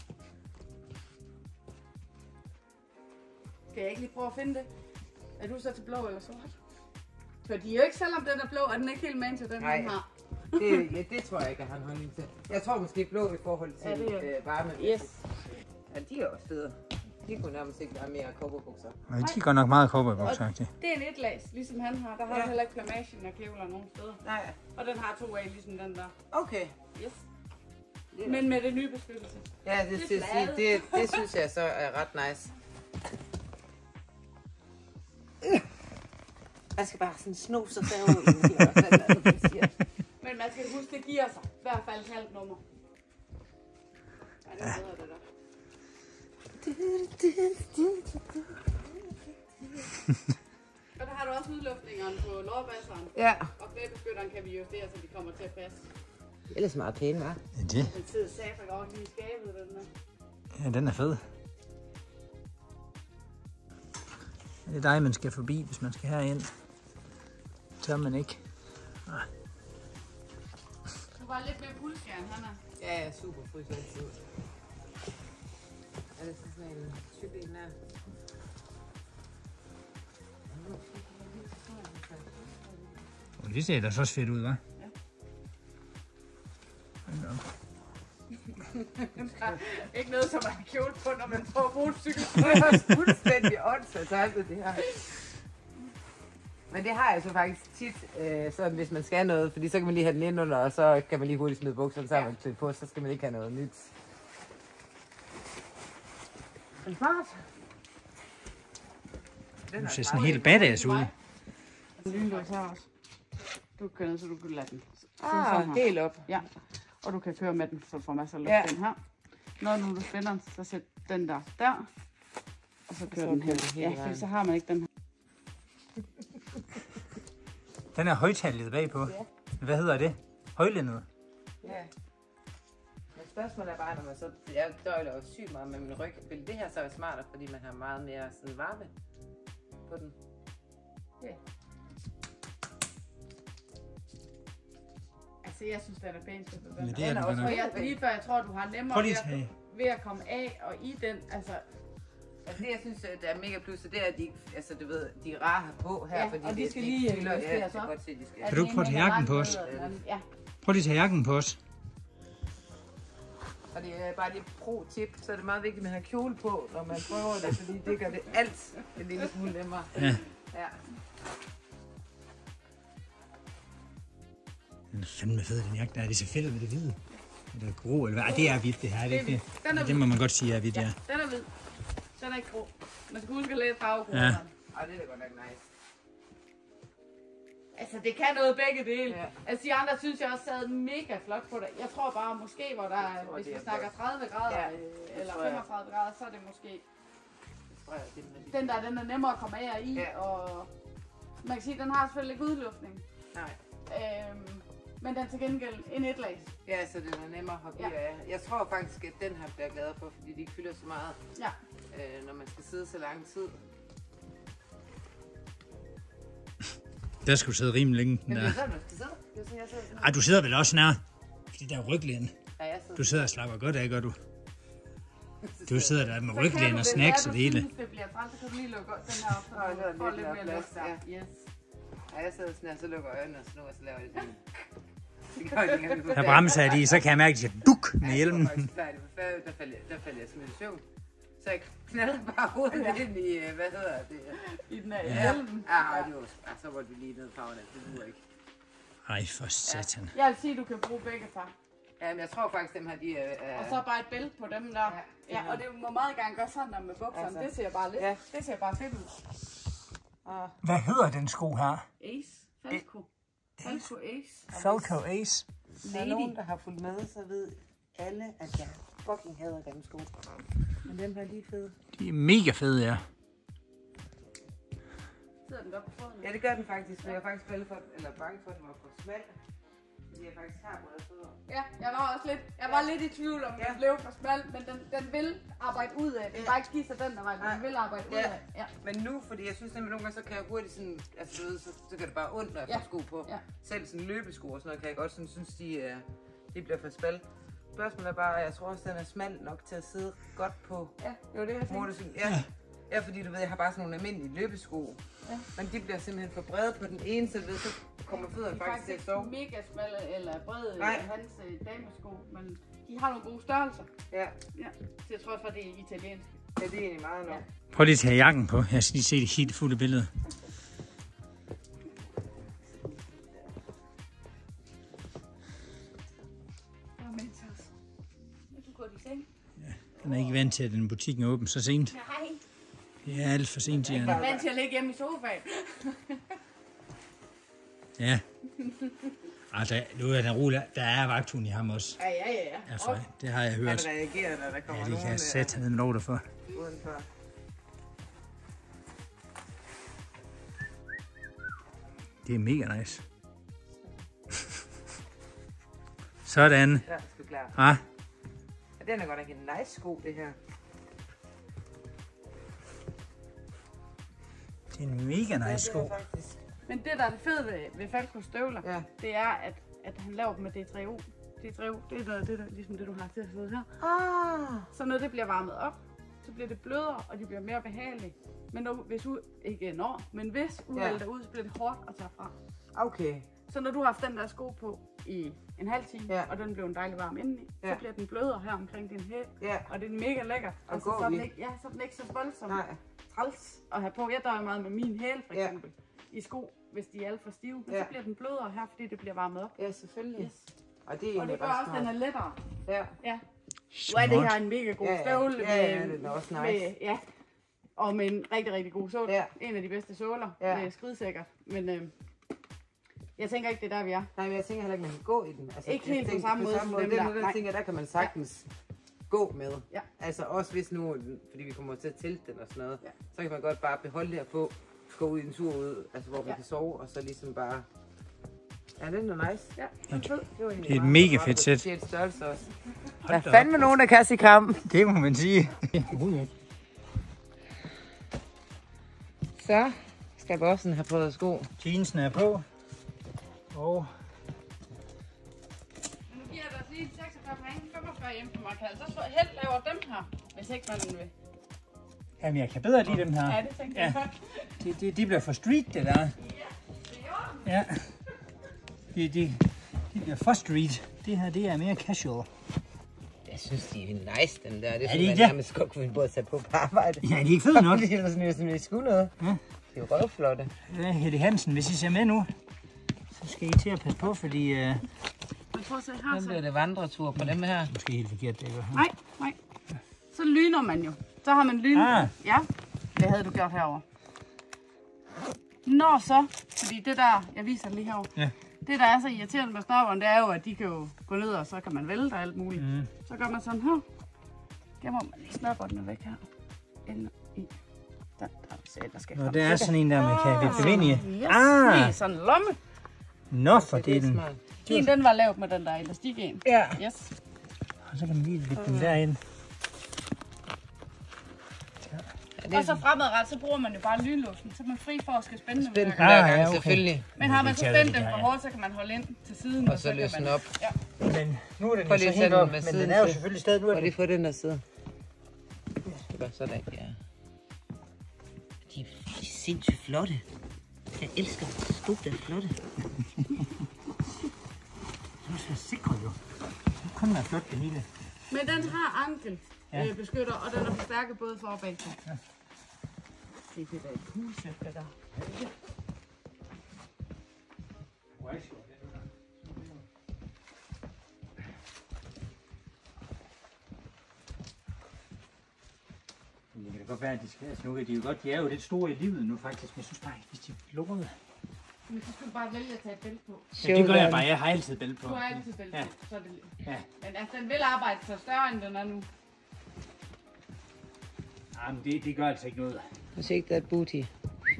Kan jeg ikke lige prøve at finde det? Er du så til blå eller sort? For de er jo ikke, selvom den er blå, er den ikke helt man til den, Nej. den har. Det, ja, det tror jeg ikke, jeg har en holdning til. Jeg tror måske blå i forhold til Ja, det er- øh, varme. Yes. Ja, de er også fede. De kunne nærmest ikke være mere cowboybukser. Nej, de går nok meget cowboybukser-agtigt. Det er en etlags, ligesom han har. Der har Ja. ja. heller ikke plamagen af kævler nogen steder. Nej, Og den har to af, ligesom den der. okay. Yes. Men med det nye beskyttelse. Ja, det, det, det, det, det synes jeg så er ret nice. Jeg skal bare sådan sno sig derude. Men man skal huske, det giver sig. I hvert fald et halvt nummer. Ja, det er bedre, det der. Og der har du også udluftningerne på lårbasseren. Ja. Og klæbeskytteren kan vi justere, så de kommer til at passe. Ellers meget pæne, hva'? Ja, det. Den sidder safer godt lige i skabet, den der. Ja, den er fed. Det er dig, man skal forbi, hvis man skal herind. Tør man ikke. Ah. Du var lidt mere pulsjern, han er. Ja, ja, super fryser altid. Er det sådan en type en der? Det ser da så også fedt ud, hva'? Ja. Ikke noget, som man har kjole på, når man får motorcykel. Det er også fuldstændig åndssvagt, det her. Men det har jeg så faktisk tit, øh, så hvis man skal noget, fordi så kan man lige have den ind under, og så kan man lige hurtigt smide bukserne sammen ja. på, så skal man ikke have noget nyt. Den er smart. Den ser sådan helt badass ud. Lynlås her også. Du kan ned, så du kan lade den. Ah, helt op. Ja, og du kan køre med den, så du får masser af luft Ja. den her. Når nu du spænder den, så sæt den der der. Og så kører den her. Ja, for så har man ikke den her. Den er højtalet bagpå. Ja. Hvad hedder det? Højlændet? Ja. Men spørgsmålet er bare, når man så... Jeg døjler jo sygt meget med min ryg. Vil det her så være smartere, fordi man har meget mere sådan varme på den? Ja. Altså, jeg synes, den er pænt. Ja, det er den godt nok. Og jeg, lige før, jeg tror, du har nemmere Prøv lige ved, at tage. at, ved at komme af og i den. Altså, Altså det, jeg synes, der er mega plus, det er, at de, altså, du ved, de er rare på her, Ja, fordi og de det, skal de lige fylder, ja, justeres jeg kan op. godt se, de skal. Kan du ikke prøve at tage jakken på os? Ja. Prøv lige at tage jakken på os. Og det er bare det pro-tip, så er det meget vigtigt, at man har kjole på, når man prøver det, fordi det gør det alt en lille smule nemmere. Ja. Ja. Den er fandme fed, den jakke der. Det er så fedt ud med det hvide. Det er grå, eller hvad? Ej, det er hvidt, det her. Det, er ikke det. Den er Ja, det må man godt sige er hvidt, ja. Ja, den er hvid. Den er ikke grå. Man skal huske at læse farvekoderne. Ja. Og det er da godt nok nice. Altså, det kan noget begge dele. Ja. Altså, de andre synes jeg også sad mega flot på det. Jeg tror bare, måske, hvor der er, tror, hvis det vi er snakker flot. tredive grader, Ja, øh, det eller tror jeg. femogtredive grader, så er det måske Tror jeg, det er med den der, den er nemmere at komme af og i. Ja. Og man kan sige, den har selvfølgelig ikke udluftning. Nej. Øhm, men den er til gengæld en etlags. Ja, så den er nemmere at hoppe Ja. i af. Jeg tror faktisk, at den her bliver glad for, fordi de ikke fylder så meget, Ja. øh, når man skal sidde så lang tid. Der skal du sidde rimelig længe. Den Men det der. er sådan, man skal sidde. Det er sådan, jeg sidder sådan. Ej, du sidder vel også nær? Fordi der er ryglæn. Ja, jeg sidder. Du sidder og slapper godt af, gør du? Du sidder der med ryglæn og snacks og det hele. Hvis det bliver træt, så kan du lige lukke den her op, så du får lidt mere luft der. Yes. Ja, jeg sidder sådan her, så lukker øjnene og snor, og så laver jeg det. Det gør jeg ikke. Der bremser jeg lige, så kan jeg mærke, at jeg duk med hjelmen. Der falder jeg, der falder jeg simpelthen i søvn. Så jeg knalder bare hovedet ja. ind i, hvad hedder det? I den her ja. hjelmen. Ja, det var, ja, så var vi lige nede farven af, det duer ikke. Ej, for satan. Ja. Jeg vil sige, at du kan bruge begge, far. Ja, men jeg tror faktisk, dem her, de er... Uh... Og så bare et bælte på dem der. Ja, ja, og det må meget gerne gøre sådan der med bukserne. Altså. Det ser bare lidt, ja. Det ser bare fedt ud. Og... Hvad hedder den sko her? Ace. Falco. Falco Ace. Falco Ace. Der er nogen, der har fulgt med, så ved alle, at jeg fucking hader dem sko. Men dem her, de er fede. De er mega fede, ja. Sidder den godt på foden? Ja, det gør den faktisk. Men jeg er faktisk bange for, eller bange for, at den var for smal. Fordi jeg faktisk har brede fødder. Ja, jeg var også lidt, jeg var lidt i tvivl om, ja. Den blev for smal, men den, den vil arbejde ud af. Den ja. Bare ikke give sig den der vej, men den vil arbejde ja. Ud af. Ja. Men nu, fordi jeg synes nemlig nogle gange, så kan jeg hurtigt sådan, altså du ved, så, så gør det bare ondt, når jeg ja. Får sko på. Ja. Selv sådan løbesko og sådan noget, kan jeg godt sådan, synes, de, uh, de bliver for smal. Spørgsmålet er bare, at jeg tror også, den er smal nok til at sidde godt på ja, det var det, jeg tænkte. Ja. Ja, fordi du ved, jeg har bare sådan nogle almindelige løbesko. Ja. Men de bliver simpelthen for brede på den ene, så, ved, så kommer fødderne faktisk til at sove. De er faktisk ikke mega smalle eller brede hans uh, damesko, men de har nogle gode størrelser. Ja. Ja. Så jeg tror også, at det er italiensk. Ja, det er egentlig meget nok. Ja. Prøv lige at tage jakken på. Jeg skal lige se det helt fulde billede. Den er ikke vant til, at den butikken er åben så sent. Nej. Det er alt for sent, jeg er vant til at ligge hjemme i sofaen. Ja. Altså, nu er den rolig. Der er vagthund i ham også. Ja, ja, ja. Altså, det har jeg hørt. Han reagerer, når der kommer ja, det kan jeg sætte hernede med lov derfor. Udenfor. Det er mega nice. Sådan. Ja, sgu klar. Ah. Den er godt nok en nice sko, det her. Det er en mega nice sko. Men det, der er det fede ved, ved Falcos støvler, ja. Det er, at, at han laver dem med D tre O. D tre O, det er noget, det er ligesom det, du har til at sidde her. Ah. Så når det bliver varmet op, så bliver det blødere, og de bliver mere behagelige. Men når, hvis u, ikke når, men hvis uheldet ja. Er ude, så bliver det hårdt at tage fra. Okay. Så når du har haft den der sko på i en halv time, ja. Og den blev en dejlig varm indeni, ja. Så bliver den blødere her omkring din hæl, ja. Og det er mega lækkert. Og, og så, så, er den ikke, ja, så er den ikke så voldsom træls at have på. Jeg døjer meget med min hæl for eksempel, ja. I sko, hvis de er alt for stive, men ja. Så bliver den blødere her, fordi det bliver varmet op. Ja, selvfølgelig. Yes. Og det, er og det gør også, at den er lettere. Ja. Ja. Nu er det her en mega god ja, ja. Støvle. Ja, ja, det er også nice. Med, ja. Og med en rigtig, rigtig god sål. Ja. En af de bedste såler. Ja. Det er skridsikkert. Men øh, jeg tænker ikke, det er der, vi er. Nej, men jeg tænker heller ikke, man kan gå i den. Altså, ikke helt på samme måde som dem der. Det, der tænker, der kan man sagtens ja. Gå med. Ja. Altså også hvis nu, fordi vi kommer til at telte den og sådan noget, ja. Så kan man godt bare beholde det her på, gå ud en tur ud, altså hvor man ja. Kan sove, og så ligesom bare... Ja, det er nice. Ja, det er, det er et mega fedt sæt. Det er et størrelse også. Der er fandme nogen, der kan sige kamp. Det må man sige. Så skal bossen have prøvet sko. Jeansen er på. Og... Nu giver jeg dig lige seksogfyrre penge, femogfyrre hjemme på Markal. Så helt laver dem her, hvis ikke man vil. Jamen, jeg kan bedre lide dem her. Ja, det tænker jeg godt. De, de, de bliver for street, det der. Ja, det gjorde den. Ja. De, de, de bliver for street. Det her, det er mere casual. Jeg synes, de er nice, dem der. Det er, er de sådan, man nærmest godt kunne både tage på på arbejde. Ja, de er ikke fede nok. Det er sådan, sådan, at skulle noget. Ja. Det er jo røvflotte. Ja, Helle Hansen, hvis I ser med nu, så skal I til at passe på, fordi... Uh... Men prøv at se her, så bliver det vandretur på dem her. Måske helt forkert, det ikke? Nej, nej. Så lyner man jo. Så har man lyn. Ah. Ja, det havde du gjort herovre. Når så, fordi det der, jeg viser lige herovre. Ja. Det der er så irriterende med snapperen, det er jo, at de kan jo gå ned, og så kan man vælte og alt muligt. Mm. Så gør man sådan her. Gemmer man lige snapperen væk her. Ind i den, der, der skal Nå, det er sådan en der, man kan vippe vind i. Yes, ah. Det er sådan en lomme. Nå, for det er den. Din, den var lavet med den der elastik en. Ja. Yes. Og så kan man lige vippe den derind. Og så fremadrettet, så bruger man jo bare lynlåsen, så er man fri for at skal spænde dem. Spænde hver gang, ah, ja, selvfølgelig. Men har man så spændt dem for hårdt, så kan man holde ind til siden. Og, og så løsne man... op. Ja. Men nu er den jo så helt op, men den er jo selvfølgelig stadig nu. Og lige få den der side. Bare sådan, ja. De er sindssygt flotte. Jeg elsker sko, der er flotte. Du skal sikre jo. Det kunne være flot det hele. Men den har ankelbeskytter, ja. Og den er forstærket både for og bagfra. Ja. Se, det der er et cool sæt, det der. Det kan godt være, at de skal. Altså, nu kan de jo godt. De er jo lidt store i livet nu faktisk, men jeg synes bare ikke, hvis de er lukkede. Men så skal du bare vælge at tage et bælte på. Ja, det gør jeg bare. Jeg har altid bælte på. Du har altid bælte ja. på, så er det ja. Men altså, den vil arbejde så større, end den er nu. Jamen, det, det gør altså ikke noget. Og shake that booty. Jeg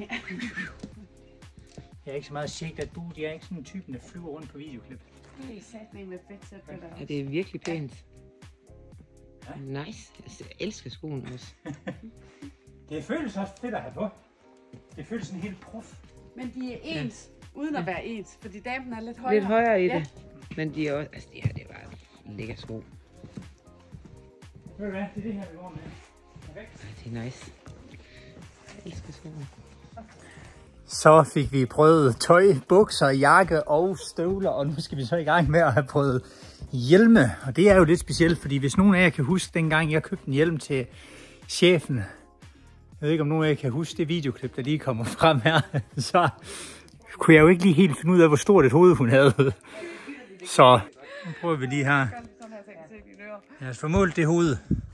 er ikke så meget shake that booty. Jeg er ikke sådan en typen, der flyver rundt på videoklip. Det er sat med fedt sæt, det der. Ja, det er virkelig pænt. Ja. Nice. Jeg elsker skoene også. Det føles også fedt at have på. Det føles sådan helt prof. Men de er ens, ja. Uden at være ens, fordi damen er lidt højere. Lidt højere i ja. det. Men de er også, altså det her, det er bare en lækker sko. Ved du hvad, det er det her, vi går med. Perfekt. Ja, det er nice. Jeg elsker skoene. Så fik vi prøvet tøj, bukser, jakke og støvler, og nu skal vi så i gang med at have prøvet hjelme. Og det er jo lidt specielt, fordi hvis nogen af jer kan huske, dengang jeg købte en hjelm til chefen, jeg ved ikke om nogen af jer kan huske det videoklip, der lige kommer frem her, så kunne jeg jo ikke lige helt finde ud af, hvor stort et hoved hun havde. Så nu prøver vi lige her. Lad os få målt det hoved.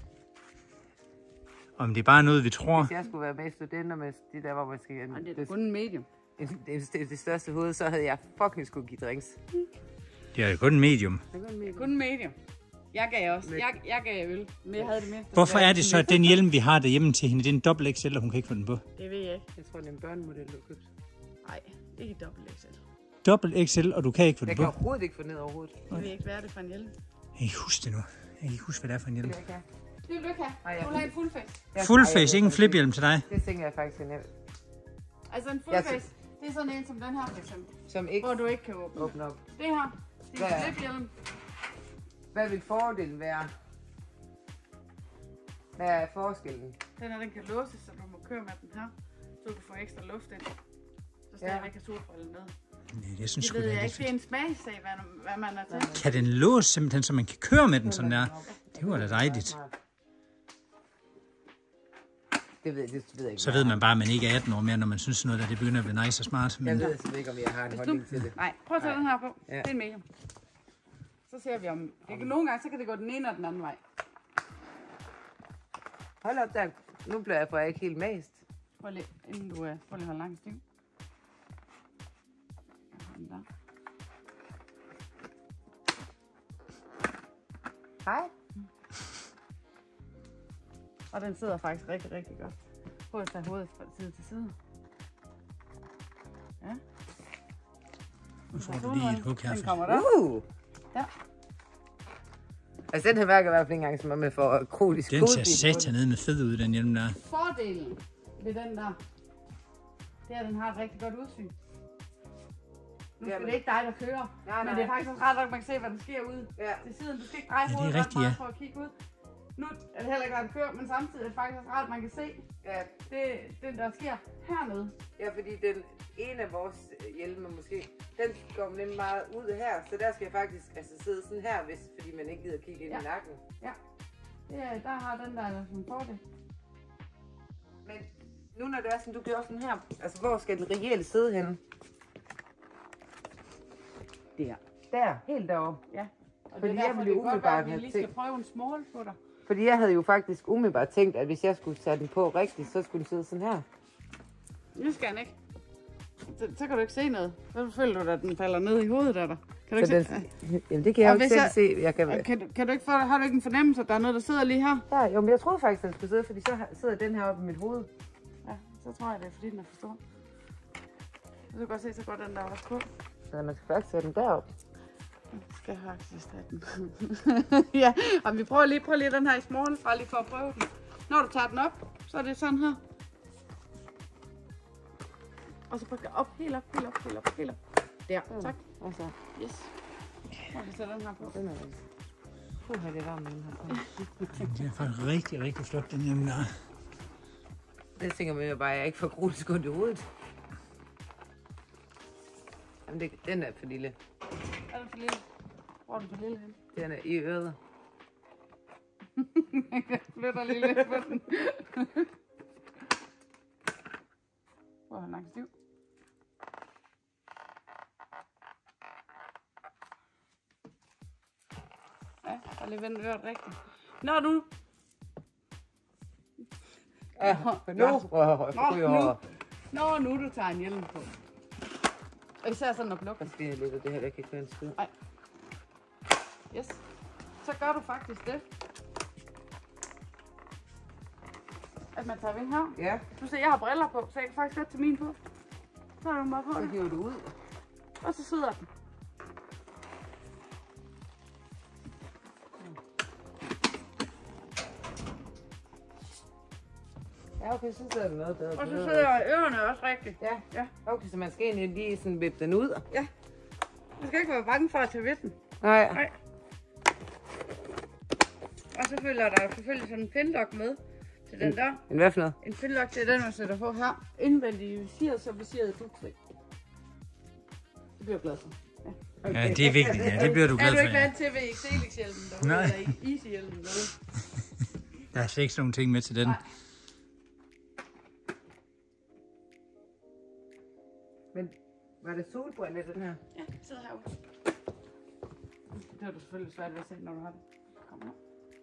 Om det er bare noget, vi tror. Hvis jeg skulle være med studenter med de der, hvor man skal... Ja, det er kun en medium. Det, det, det, det største hoved, så havde jeg fucking skulle give drinks. Det er kun en medium. Det er kun en medium. Kun en medium. Jeg gav også. Jeg, jeg gav øl, men jeg havde det mindste. Hvorfor er det så, at den hjelm, vi har derhjemme til hende, det er en dobbelt X L, og hun kan ikke få den på? Det ved jeg ikke. Jeg tror, det er en børnemodel, du har købt. Nej, ikke dobbelt X L. Dobbelt X L, og du kan ikke få den jeg på? Jeg kan overhovedet ikke få ned overhovedet. Jeg ved ikke, hvad er det for en hjelm. Jeg kan ikke huske det nu. Jeg kan ikke huske, hvad det er for en hjelm. Det vil du ikke have. Du vil have en fullface. Fullface, ikke en fliphjelm til dig? Det tænker jeg faktisk er nemt. Altså en fullface, det er sådan en som den her for eksempel. Som ikke... Hvor du ikke kan åbne. Åbne op. Det her, det er en fliphjelm. Hvad vil fordelen være? Hvad er forskellen? Den her, den kan låses, så du må køre med den her. Så du kan få ekstra luft ind. Så stadigvæk kan solbrille med. Nej, det synes det ved jeg ikke. Det er en smagsag, hvad, hvad man er til. Kan den låse simpelthen, så man kan køre med den sådan der? Det var da dejligt. Det ved, det ved jeg ikke. Så ved man bare, at man ikke er atten år mere, når man synes noget, der det begynder at blive nice og smart. Men... Jeg ved simpelthen ikke, om jeg har en holdning til det. Nej, prøv at tage den her på. Ja. Det er en medium. Så ser vi om... Det kan, nogle gange så kan det gå den ene og den anden vej. Hold op der. Nu bliver jeg, for jeg ikke helt mast. Prøv lige, inden du er... Prøv lige at holde langt stiv. Der. Hej. Og den sidder faktisk rigtig, rigtig godt. Prøv at tage hovedet fra side til side. Ja. Nu får du lige et hug her. Den kommer der. Uh. Ja. Altså den her værker i hvert fald ikke engang, som er med for kronisk den ser satan ned med fed ud, den hjelm der. Fordelen ved den der, det er, at den har et rigtig godt udsyn. Nu er det ikke dig, der kører, nej, nej. Men det er faktisk også ret, at man kan se, hvad der sker ude ja. Til siden. Du skal ikke dreje hovedet ja, ret meget for at kigge ud. Nu er det heller ikke ret, der kører, men samtidig er det faktisk også ret, at man kan se ja. det, det, der sker hernede. Ja, fordi den ene af vores hjelme måske, den går nemlig meget ud her, så der skal jeg faktisk altså, sidde sådan her, hvis, fordi man ikke gider kigge ind ja. I nakken. Ja, det er, der har den der sådan en fordel. Men nu når det er sådan, du gør sådan her, altså hvor skal den reelt sidde henne? Der. Der, helt deroppe. Ja. Og fordi det er derfor, jeg det godt være, at vi lige skal prøve en small på dig. Fordi jeg havde jo faktisk umiddelbart tænkt, at hvis jeg skulle tage den på rigtigt, så skulle den sidde sådan her. Nu skal den ikke. Så, så kan du ikke se noget. Så føler du, at den falder ned i hovedet af dig. Kan du så ikke den, se? Jamen det kan jeg jo ikke selv jeg, se. Jeg kan, kan, du, kan du ikke få, har du ikke en fornemmelse, at der er noget, der sidder lige her? Ja, jo, men jeg troede faktisk, at den skulle sidde, fordi så sidder den her oppe i mit hoved. Ja, så tror jeg, det er fordi, den er for stor. Så kan godt se, så går den der også på. Så man skal faktisk sætte den derop. Jeg skal faktisk have den. Ja, og vi prøver lige, prøver lige den her i small, bare lige for at prøve den. Når du tager den op, så er det sådan her. Og så pakker op, helt op, helt op, helt op, helt op. Der, mm. Tak. Og så. Yes. Og så sætter den her på. Den er Puh, det er varmt, den her. Det er faktisk rigtig, rigtig flot, den hjemme der. Det tænker man jo bare, at jeg ikke får gruseskund i hovedet. Jamen, det, den er for lille. Er den for lille? Hvor er den for lille hen? Den er i øret. Jeg flytter lige lidt på den. Hvor er han langt stiv? Ja, der er lige vendt øret rigtigt. Nå, nu. Ja, nu. Nå, nu. Nå, nu du tager en hjelm på. Og især sådan at plukke. Det er lidt af det her, der kan køre en skid. Nej. Yes. Så gør du faktisk det. At man tager vind her. Ja. Du ser, jeg har briller på, så jeg kan faktisk godt tage min på. Så er du bare på. Så hiver du ud. Og så sidder den. Ja, okay, så sidder den noget bedre. Og så sidder ørerne også rigtigt. Ja, Ja. okay, så man skal egentlig lige sådan vippe den ud. Ja. Du skal ikke være bange for at tage ved den. Nej. Nej. Og så følger der selvfølgelig sådan en pinlock med til den der. En hvad for noget? En pinlock, det er den, man sætter på her. Indvendigt i visiret, så visiret er dugfri. Det bliver jeg glad for. Ja. Okay. Ja, det er vigtigt. Ja, det bliver du glad Er for. du ikke Ja. vant til ved Xelix-hjelmen derude, Nej. eller i Easy-hjelmen derude? Der er slet ikke sådan nogle ting med til den. Nej. Men var det solbrænde, den her? Ja, sidder herude. Det er du selvfølgelig svært ved at se, når du har det. Kom nu.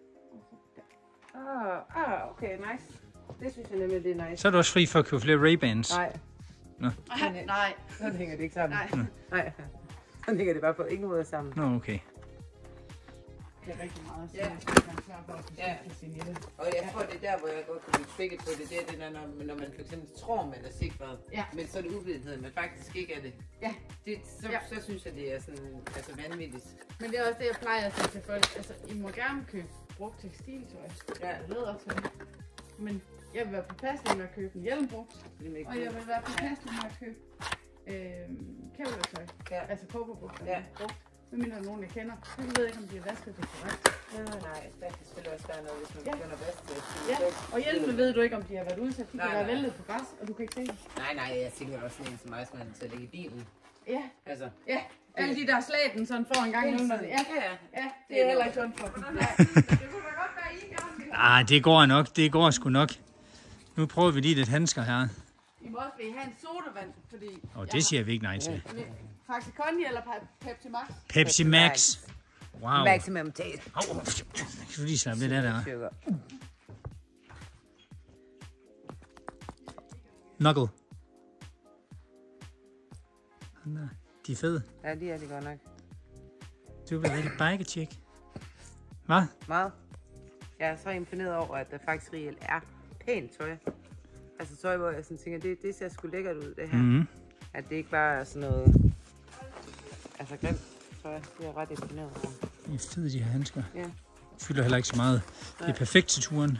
Ah, ah, okay, nice. Det synes jeg nemlig, det er nice. Så er du også fri for at købe flere Ray-Bans. Nej, Nej, nej. sådan hænger det ikke sammen. Nej. Nej. Sådan hænger det bare på ingen måde sammen. Nå, okay. Det er rigtig meget. Ja. Ja. Ja. Og jeg tror, det er der, hvor jeg godt kan blive trigget på det. Det er det, der, når, når man for eksempel tror, man er sikret. Ja. Men så er det uvidenhed, men faktisk ikke er det. Ja. det så, Ja. så synes jeg, det er sådan, altså vanvittigt. Men det er også det, jeg plejer at sige til folk. Altså, I må gerne købe brugt tekstiltøj. Ja. Lædertøj. Men jeg vil være påpasselig med at købe en hjelm brugt. Og jeg vil være påpasselig med at købe øh, kævletøj. Ja. Altså kåberbukser. Ja. Brugt. Hvem mindre nogen, jeg kender. Så ved jeg ikke, om de har vasket det korrekt. Ja, nej, der kan selvfølgelig også være noget, hvis man Ja. begynder at vaske det. Ja, og hjelmene ved du ikke, om de har været udsat. De Nej, kan være nej. væltet på græs, og du kan ikke se det. Nej, nej, jeg tænker også sådan en som mig, som man til at ligge i bilen. Ja, Altså, ja. Alle de der slaten, sådan får en gang Hele under tiden. det. Ja, Ja, ja. ja, det er heller ikke sundt for dem. Nej. Det kunne da godt være, I gerne. Ah, det går nok. Det går sgu nok. Nu prøver vi lige lidt handsker her. I må også have en sodavand, fordi... Og det siger vi ikke nej til. Faxe Kondi eller Pe- Pepsi Max? Pepsi Max. Wow. Maximum taste. Au, au, kan du lige slappe lidt af der? Sugar. Knuckle. De er fede. Ja, de er det godt nok. Du bliver rigtig bike-chick. Hvad? Meget. Jeg er så imponeret over, at der faktisk reelt er pænt tøj. Altså tøj, hvor jeg sådan tænker, det, det ser sgu lækkert ud, det her. Mhm. At det ikke bare er sådan noget... Altså grimt tøj. Det er jeg ret imponeret over. De er fede, de her handsker. Ja. Fylder heller ikke så meget. Det er perfekt til turen.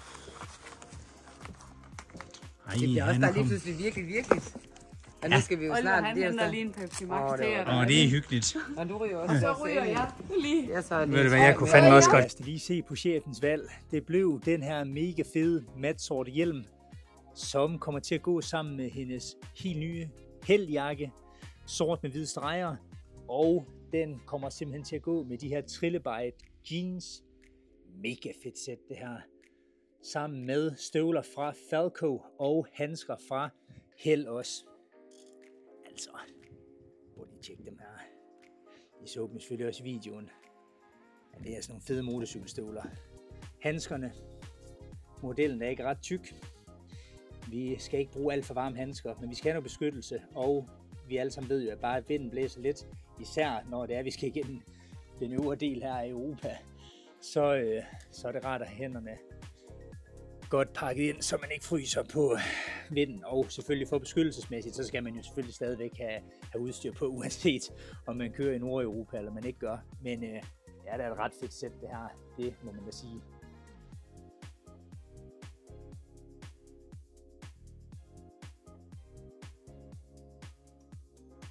Ej, Det bliver også han bare er lige kommet. pludselig virkelig, virkelig. Og nu Ja. skal vi jo Oliver, snart... han lige henter afsted. lige en Pepsi Max Åh, til det jer. var- Åh, det er hyggeligt. Og du ryger også. Så også ryger ind i- jeg lige. Jeg så Ved du hvad, jeg kunne fandme også godt. Jeg skal lige se på chefens valg. Det blev den her mega fede matsort hjelm, som kommer til at gå sammen med hendes helt nye heldjakke, sort med hvide streger, og den kommer simpelthen til at gå med de her Trillebite jeans. Mega fedt sæt det her. Sammen med støvler fra Falco og handsker fra Hell også. Altså, prøv lige at tjekke dem her. I så dem selvfølgelig også i videoen. Ja, det er sådan nogle fede motorcykelstøvler. Handskerne. Modellen er ikke ret tyk. Vi skal ikke bruge alt for varme handsker, men vi skal have noget beskyttelse. Og vi alle sammen ved jo, at bare at vinden blæser lidt, især når det er, at vi skal igennem den øvre del her af Europa, så, øh, så er det rart at have hænderne godt pakket ind, så man ikke fryser på vinden. Og selvfølgelig for beskyttelsesmæssigt, så skal man jo selvfølgelig stadigvæk have, have udstyr på, uanset om man kører i Nordeuropa eller man ikke gør. Men øh, ja, det er et ret fedt sæt det her, det må man da sige.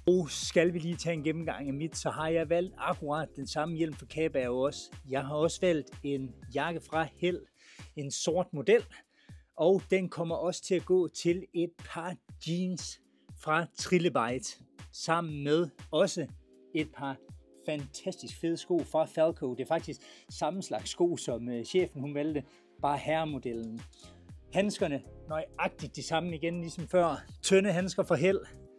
Og skal vi lige tage en gennemgang af mit, så har jeg valgt akkurat den samme hjelm for Kaberg også. Jeg har også valgt en jakke fra Hell, en sort model. Og den kommer også til at gå til et par jeans fra Trillebite, sammen med også et par fantastisk fede sko fra Falco. Det er faktisk samme slags sko, som uh, chefen hun valgte, bare herremodellen. Handskerne, nøjagtigt de samme igen, ligesom før. Tynde handsker fra Hell.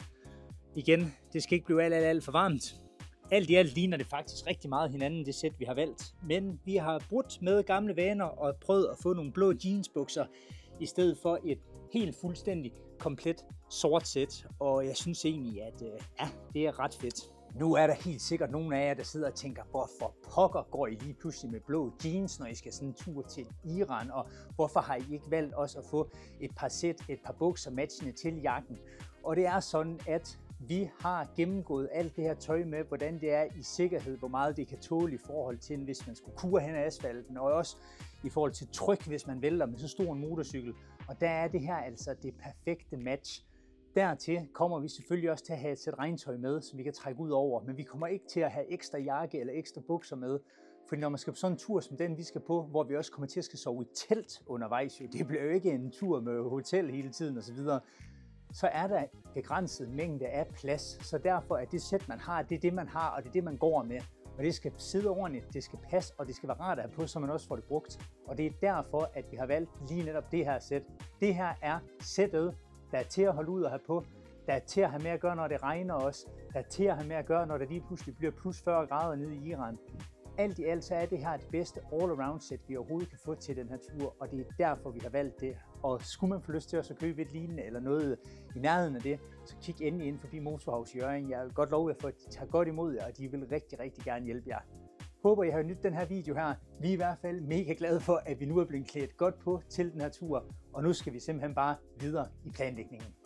Igen, det skal ikke blive alt, alt, alt for varmt. Alt i alt ligner det faktisk rigtig meget hinanden, det sæt vi har valgt. Men vi har brudt med gamle vaner og prøvet at få nogle blå jeansbukser i stedet for et helt fuldstændig komplet sort sæt. Og jeg synes egentlig, at øh, ja, det er ret fedt. Nu er der helt sikkert nogle af jer, der sidder og tænker, hvorfor pokker går I lige pludselig med blå jeans, når I skal sådan en tur til Iran, og hvorfor har I ikke valgt også at få et par sæt, et par bukser matchende til jakken? Og det er sådan, at vi har gennemgået alt det her tøj med, hvordan det er i sikkerhed, hvor meget det kan tåle i forhold til, hvis man skulle kure hen ad asfalten, og også i forhold til tryk, hvis man vælter med så stor en motorcykel. Og der er det her altså det perfekte match. Dertil kommer vi selvfølgelig også til at have et sæt regntøj med, som vi kan trække ud over, men vi kommer ikke til at have ekstra jakke eller ekstra bukser med. For når man skal på sådan en tur som den, vi skal på, hvor vi også kommer til at skal sove i telt undervejs, jo, det bliver jo ikke en tur med hotel hele tiden osv., så er der begrænset mængde af plads. Så derfor er det sæt, man har, det er det, man har, og det er det, man går med. Og det skal sidde ordentligt, det skal passe, og det skal være rart at have på, så man også får det brugt. Og det er derfor, at vi har valgt lige netop det her sæt. Det her er sættet, der er til at holde ud og have på, der er til at have med at gøre, når det regner også, der er til at have med at gøre, når det lige pludselig bliver plus fyrre grader nede i Iran. Alt i alt så er det her det bedste all-around sæt, vi overhovedet kan få til den her tur, og det er derfor, vi har valgt det. Og skulle man få lyst til at købe et lignende eller noget i nærheden af det, så kig endelig ind forbi Motorhaus i Hjørring. Jeg vil godt love jer for, at de tager godt imod jer, og de vil rigtig, rigtig gerne hjælpe jer. Håber, I har nydt den her video her. Vi er i hvert fald mega glade for, at vi nu er blevet klædt godt på til den her tur, og nu skal vi simpelthen bare videre i planlægningen.